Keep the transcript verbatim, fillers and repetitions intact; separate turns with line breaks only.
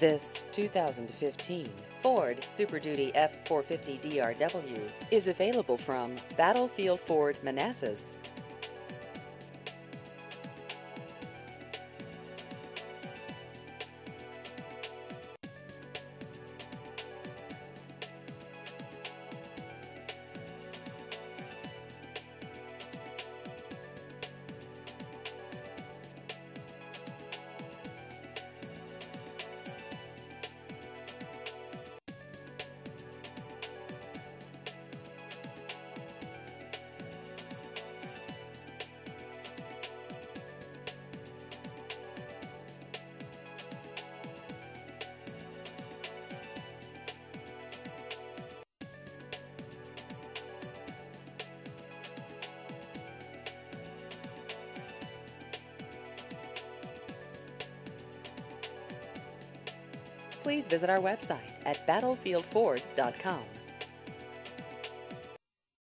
This two thousand fifteen Ford Super Duty F four fifty D R W is available from Battlefield Ford Manassas. Please visit our website at battlefield ford dot com.